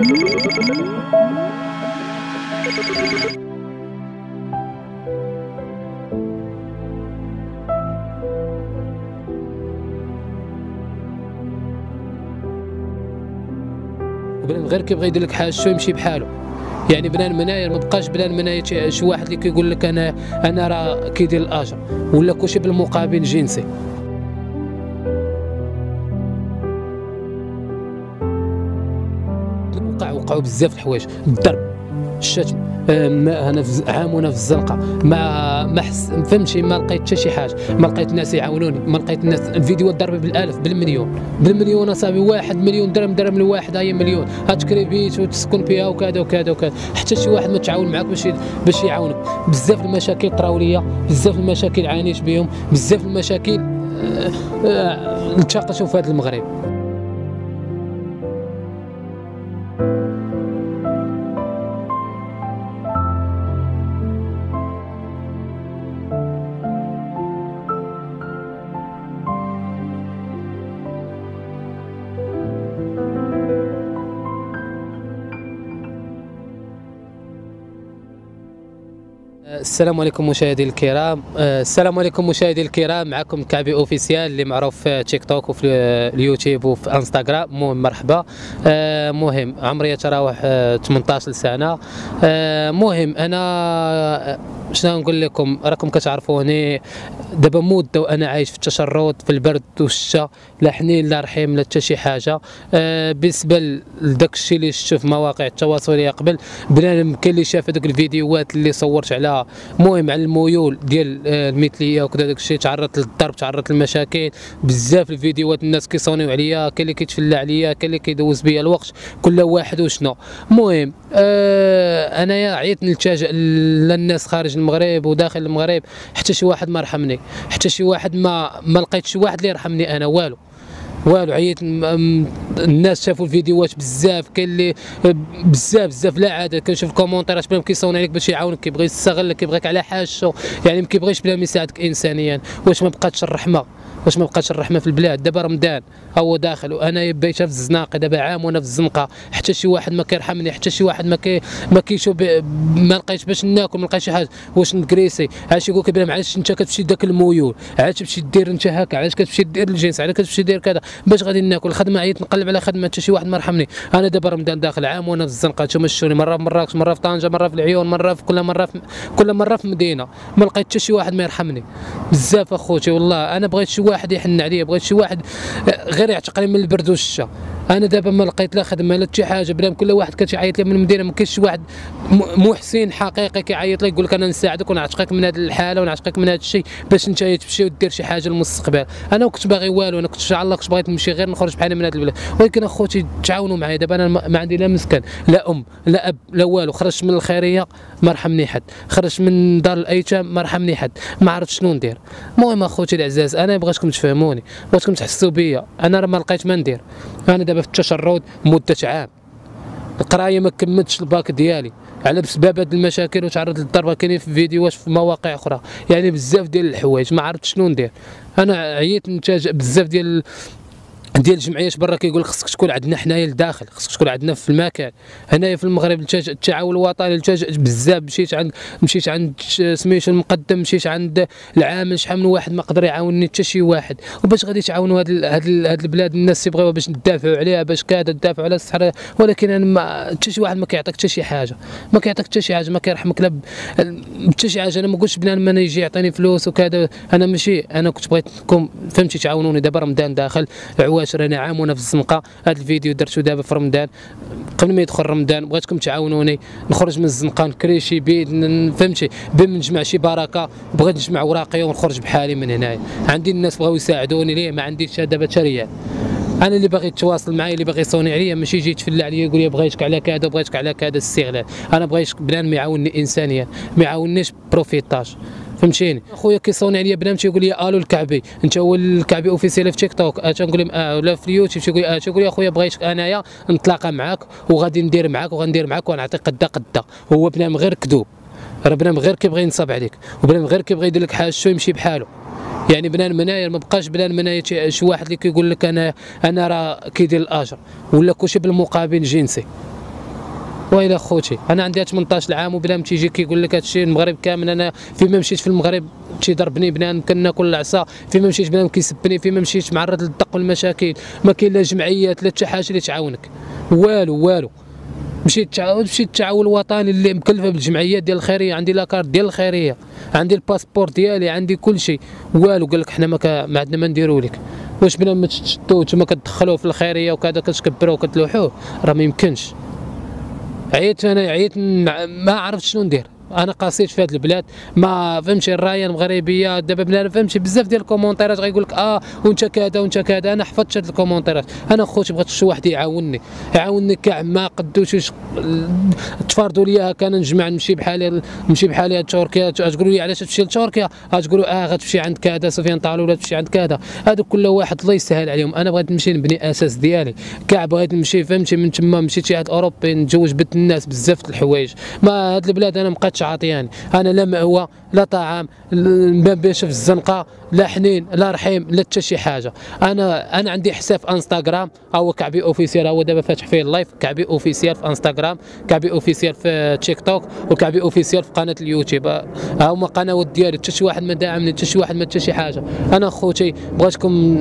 بنادم غير كيبغي يدير لك حاجه شو يمشي بحاله. يعني بنادم مناير ما بقاش بنادم مناير شي واحد اللي كيقول لك انا راه كيدير الاجر، ولا كلشي بالمقابل الجنسي. وقعوا بزاف الحوايج، الضرب، الشتم، انا عامونا في الزنقه، ما فهمتي، ما لقيت حتى شي حاجه، ما لقيت الناس يعاونوني، ما لقيت الناس. الفيديوهات ضربه بالالاف، بالمليون اصاحبي. 1 مليون درهم درهم لواحد، هاي مليون، هتشري بيت وتسكن فيها وكذا وكذا وكذا، حتى شي واحد ما تعاون معاك باش يعاونك. بزاف المشاكل طراو ليا، بزاف المشاكل عانيت بهم، بزاف المشاكل التقطوا في هذا المغرب. السلام عليكم مشاهدي الكرام، معكم كعبي اوفيسيال اللي معروف في تيك توك وفي اليوتيوب وفي انستغرام. مرحبا. مهم عمري يتراوح 18 سنه. مهم انا شنو نقول لكم، راكم كتعرفوني دابا مده وانا عايش في التشرد، في البرد والشتا، لا حنين لا رحيم لا حتى شي حاجه. بالنسبه لداك الشيء اللي شفتو في مواقع التواصل قبل، بنادم كاين اللي شاف هذوك الفيديوهات اللي صورت على مهم على الميول ديال المثليه وكذا، داك الشيء تعرضت للضرب، تعرضت للمشاكل بزاف. الفيديوهات الناس كيصونيو عليا، كاين اللي كيتفلى عليا، كاين اللي كيدوز بيا الوقت، كل واحد وشنو. المهم انايا عييت نلتجئ للناس خارج المغرب وداخل المغرب، حتى شي واحد ما رحمني، حتى شي واحد ما لقيت شي واحد اللي يرحمني. انا والو عييت. الناس شافوا الفيديوهات بزاف، كاين اللي بزاف لا عدد. كنشوف الكومونتيرات بلا كيصون عليك باش يعاونك، كيبغي يستغلك، كيبغيك على حاجته، يعني ما كيبغيش بلا ما يساعدك انسانيا. واش ما بقاتش الرحمه؟ في البلاد؟ دابا رمضان هو داخل وانا بيتها في الزناقه، دابا عام وانا في الزنقه، حتى شي واحد ما كيرحمني، حتى شي واحد ما كيشوف، ما لقيتش باش ناكل، ما لقيتش شي حاجه. واش نكريسي؟ علاش يقول لك بلا معليش انت كتمشي داك الميول، علاش تمشي دير انت هكا، علاش كتمشي دير الجنس، علاش كتمشي دير كذا، باش غادي ناكل الخدمه. عييت نقلب على خدمه، حتى شي واحد ما رحمني. انا دابا رمضان داخل، عام وانا في الزنقه، نتوما شفتوني مره في مراكش، مره في طنجه، مره في العيون، مره في كل مره في مدينه، ما لقيت حتى شي واحد ما يرحمني. بزاف اخوتي والله. انا بغيت شي واحد يحن عليا، بغيت شي واحد غير يعتقني من البرد والشتا. انا دابا ما لقيت لا خدمه لا حتى حاجه، بلا كل واحد كيعيط لي من المدينه. ما كاينش شي واحد محسن حقيقي كيعيط لك يقول لك انا نساعدك ونعتقك من هذه الحاله ونعتقك من هذا الشيء باش انت تمشي ودير شي حاجه للمستقبل. انا ما كنتش باغي والو، انا كنت ان شاء الله كنت بغيت نمشي غير نخرج بحال من هذا البلاد. ولكن اخوتي تعاونوا معايا. دابا انا ما عندي لا مسكن لا ام لا اب لا والو. خرجت من الخيريه ما رحمني حد، خرجت من دار الايتام ما رحمني حد، ما عرفت شنو ندير. المهم اخوتي العزاز، انا بغيتكم تفهموني، بغيتكم تحسوا بيا. انا راه ما لقيت ما ندير. انا دابا في التشرد مده عام، القرايه ما كملتش الباك ديالي على بسبب هاد المشاكل، وتعرض للضربه. كاينين في فيديوهات في مواقع اخرى، يعني بزاف ديال الحوايج، ما عرفت شنو ندير. انا عييت نتاج بزاف ديال الجمعيات برا كيقول لك خصك تكون عندنا حنايا لداخل، خصك تكون عندنا في المكان. هنايا في المغرب التعاون الوطني التجأ بزاف. مشيت عند سميتو المقدم، مشيت عند العامل، شحال من واحد ما قدر يعاونني حتى شي واحد. وباش غادي تعاونوا هاد البلاد، الناس يبغيوها باش ندافعوا عليها، باش كذا ندافعوا على الصحراء. ولكن انا حتى شي واحد ما كيعطيك حتى شي حاجه، ما كيرحمك لا حتى شي حاجه. انا ما قلتش بنادم انا يجي يعطيني فلوس وكذا، انا ماشي. انا كنت بغيتكم فهمتي تعاونوني. دابا رمضان داخل، انا عام وانا في الزنقه. هذا الفيديو درته دابا في رمضان، قبل ما يدخل رمضان. بغيتكم تعاونوني نخرج من الزنقه، نكري شي بيت، فهمتي، نجمع شي بركه. بغيت نجمع اوراقي ونخرج بحالي من هنايا. عندي الناس بغاو يساعدوني، ليه ما عنديش دابا حتى ريال. انا اللي باغي يتواصل معايا، اللي باغي يصوني عليا، ماشي يجي يتفلى عليا يقول لي بغيتك على كذا وبغيتك على كذا. استغلال. انا بغيت بنادم يعاونني انسانيا، ما يعاوننيش بروفيتاج. فهمتيني؟ اخويا كيصوني عليا بنادم تيقول لي الو الكعبي، انت هو الكعبي اوفيسيال في تيك توك. تنقول لهم ولا في اليوتيوب تيقول لي اخويا بغيتك انايا نتلاقى معاك وغادي ندير معاك ونعطيك قدا. هو بنادم غير كذوب، راه بنادم غير كيبغي ينصب عليك، وبنادم غير كيبغي يدير لك حاجه شو يمشي بحاله. يعني بنادم مناير ما بقاش بنادم مناير شي واحد اللي كيقول لك انا راه كيدير الاجر، ولا كلشي بالمقابل الجنسي. ويلي خوتي انا عندي 18 عام وبلا ما تيجي كيقول لك هادشي المغرب كامل. انا فيما مشيت في المغرب تيضربني بنان كناكل العصا، فيما مشيت بنان كيسبني، فيما مشيت معرض للضق والمشاكل، ما كاين لا جمعيات لا حتى حاجه اللي تعاونك، والو. مشيت التعاون الوطني اللي مكلفه بالجمعيات ديال الخيريه، عندي لاكارت ديال الخيريه، عندي الباسبور ديالي، عندي كل شيء، والو. قال لك حنا ما عندنا ما نديرو لك. واش بلا ما تشدوه نتوما كتدخلوه في الخيريه وكذا كتكبروه وكتلوحوه؟ راه ما يمكنش. عييت ما عرفت شنو ندير. انا قاسيت في هذه البلاد، ما فهمتي الرايه المغربيه دابا بلا فهمتي بزاف ديال الكومونتيرات غايقول لك وانت كذا وانت كذا. انا حفظت هذه الكومونتيرات. انا خوتي بغيت شي واحد يعاونني كاع ما قدوش تفرضوا لي هكا انا نجمع نمشي بحالي لتركيا. تقولوا لي علاش تمشي لتركيا؟ تقولوا غتمشي عند كذا سفيان طالو ولا تمشي عند كذا. هذا كل واحد الله يسهل عليهم. انا بغيت نمشي نبني اساس ديالي كاع، بغيت نمشي فهمتي من تما مشيت شي عند اوروبي نتزوج بنت الناس بزاف د الحوايج. ما هاد البلاد انا مابقاتش عاطياني. انا لا مأوى لا طعام ما باش في الزنقه لا حنين لا رحيم لا حتى شي حاجه. انا عندي حساب انستغرام هو كعبي اوفيسيال، هو دابا فاتح فيه اللايف كعبي اوفيسيال في انستغرام، كعبي اوفيسيال في تيك توك، وكعبي اوفيسيال في قناه اليوتيوب. ها هما قنوات ديالي، حتى شي واحد ما داعمني، حتى شي واحد ما حتى شي حاجه. انا خوتي بغيت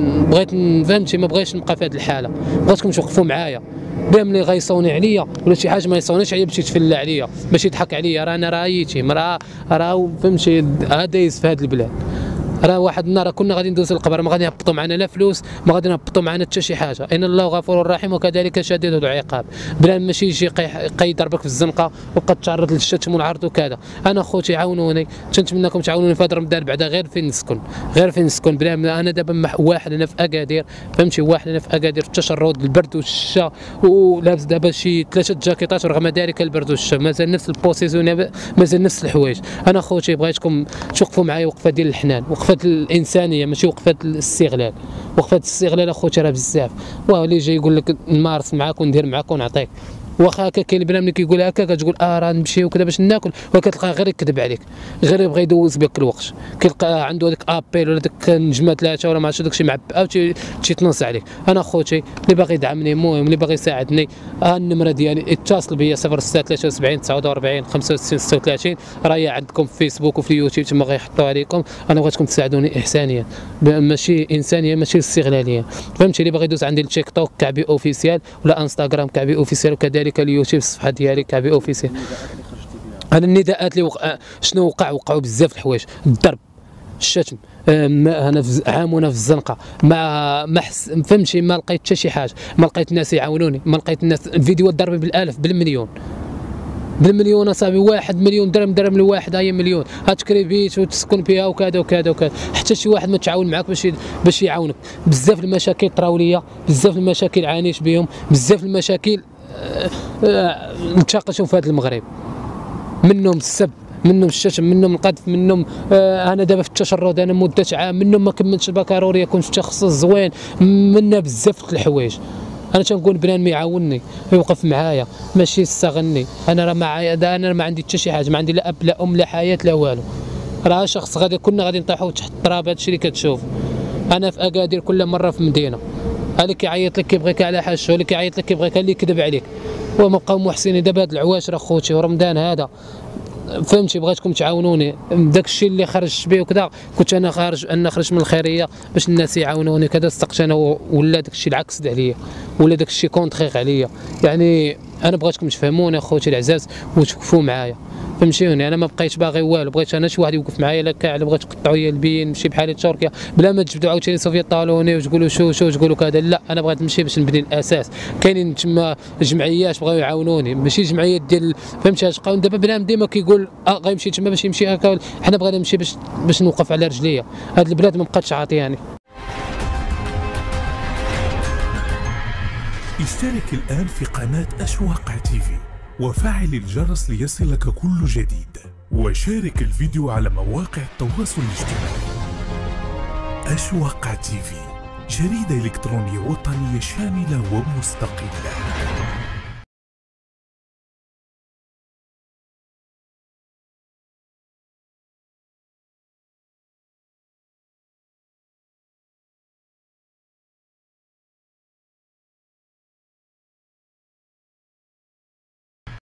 فهمتي ما بغيتش نبقى في هذه الحاله، بغيتكم توقفوا معايا. بلا ملي غيصوني عليا ولا شي حاجه ما يصونيش عليا باش يتفلى عليا، باش يضحك عليا. راه انا رايتي راه فهمتي دايز في هذه البلاد. راه واحد النهار كنا غادي ندوزو القبر، ما غادي يهبطوا معنا لا فلوس، ما غادي يهبطوا معنا حتى شي حاجه. ان الله غفور رحيم وكذلك شديد العقاب. بلا ماشي يجي يضربك في الزنقه وبقى تتعرض للشتم والعرض وكذا. انا خوتي عاونوني، تنتمناكم تعاونوني في هذا رمضان بعدا غير فين نسكن بلا انا دابا واحد انا في اكادير فهمتي، واحد انا في اكادير التشرد البرد والشتا ولابس دابا شي 3 جاكيطات، ورغم ذلك البرد والشتا مازال نفس البوزيسيون، مازال نفس الحوايج. انا خوتي بغيتكم توقفوا معايا وقفه ديال الحنان، وقفه الانسانيه ماشي وقفه الاستغلال. وقفه الاستغلال اخوتي راه بزاف، واه اللي جاي يقول لك نمارس معاك وندير معاك ونعطيك. واخا هكا كاين بنادم اللي كيقول هكا كتقول راه نمشي وكذا باش ناكل، وكتلقاه غير يكذب عليك، غير يبغي يدوز بك الوقت. كيلقى عنده هذاك ابيل ولا داك نجمه 3 ولا ما عرفتش داكشي معبأ تيتنص عليك. انا خوتي اللي باغي يدعمني المهم اللي باغي يساعدني، النمره ديالي اتصل بيا 0673 49 65 36. راهي عندكم في فيسبوك وفي اليوتيوب تما غيحطوها عليكم. انا بغيتكم تساعدوني احسانيا ماشي انسانيه ماشي استغلاليه فهمتي. اللي باغي يدوز عندي التيك توك كعبي اوفيسيال ولا انستغرام كعبي اوفيسيال، وكذلك اليوتيوب الصفحه ديالي كعبي اوفيسيال. انا النداءات اللي شنو وقعوا بزاف د الحوايج، الضرب الشتم. انا في عام وانا في الزنقه ما فهمتي ما لقيت حتى شي حاجه، ما لقيت الناس يعاونوني، ما لقيت الناس الفيديوهات ضربي بالالاف بالمليون اصاحبي. 1 مليون درهم لواحد هي مليون هتكري بيت وتسكن فيها وكذا وكذا، حتى شي واحد ما تعاون معاك باش يعاونك. بزاف المشاكل طراوليه، بزاف المشاكل عانيت بهم، بزاف المشاكل نتشاقشوا في هذا المغرب، منهم السب، منهم الشتم، منهم القذف، منهم انا دابا في التشرد انا مده عام، منهم ما كملتش البكالوريا كنت في تخصص زوين، منا بزاف د الحوايج. انا تنقول بنادم يعاونني يوقف معايا ماشي يستغني. انا راه معايا انا ما عندي حتى شي حاجه، ما عندي لا اب لا ام لا حياه لا والو. راه شخص كنا غادي نطيحوا تحت التراب. هادشي اللي كتشوف. انا في اكادير كل مره في مدينه، اللي كيعيط لك كيبغيك على حاجه، اللي كيعيط لك كيبغيك، اللي يكذب عليك. وما بقاو محسنين دابا هاد العواشر اخوتي ورمضان هذا فهمتي. بغيتكم تعاونوني داك الشيء اللي خرجت به وكذا. كنت انا خرجت من الخيريه باش الناس يعاونوني كذا، صدقت انا ولا داك الشيء العكس عليا، ولا داك الشيء كونتخيغ عليا. يعني انا بغيتكم تفهموني اخوتي العزاز وتوقفوا معايا فهمتيوني. انا ما بقيتش باغي والو، بغيت انا شي واحد يوقف معايا. لا كاع اللي بغيت تقطعوا لي البين نمشي بحالي لتركيا بلا ما تجبدوا عاوتاني سوفيا طالوني وتقولوا شو تقولوا كذا. لا انا بغيت نمشي باش نبني الاساس. كاينين تما جمعيات بغاو يعاونوني، ماشي جمعيات ديال فهمتي. تلقاو دابا بنادم ديما كيقول غيمشي تما باش يمشي هكا. حنا بغينا نمشي باش نوقف على رجليا. هاد البلاد ما بقاتش عاطياني. اشترك الآن في قناة أشواق تيفي وفعل الجرس ليصلك كل جديد، وشارك الفيديو على مواقع التواصل الاجتماعي. أشواق تيفي، جريدة إلكترونية وطنية شاملة ومستقلة.